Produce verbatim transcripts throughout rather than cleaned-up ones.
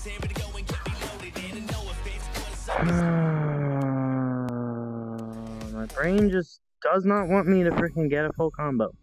My brain just does not want me to freaking get a full combo.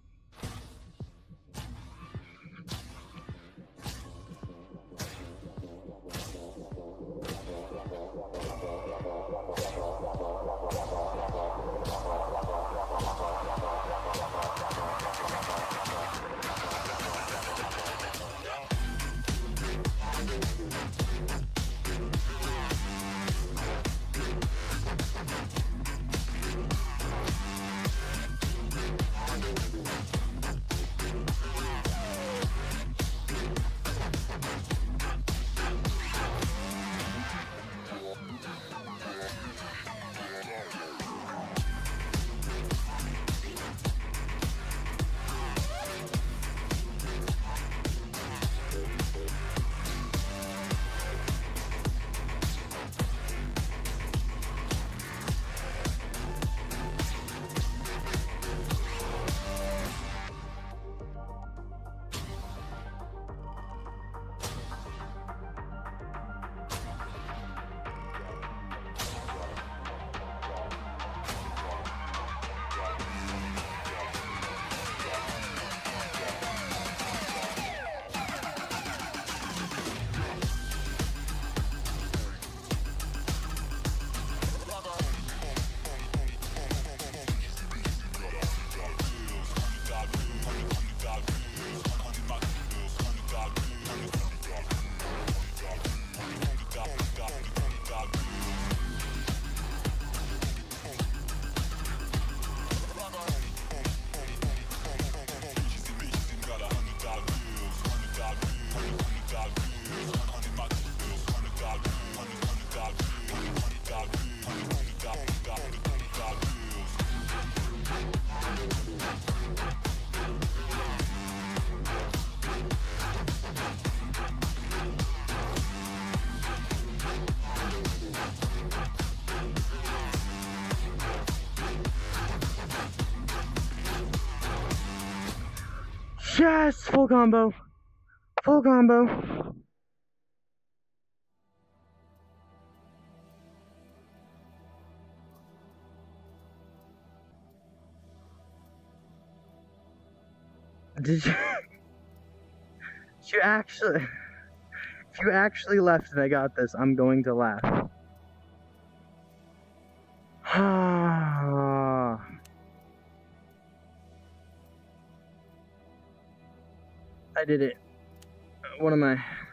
Yes, full combo. Full combo. Did you, did you actually, if you actually left and I got this, I'm going to laugh. I did it. What am I?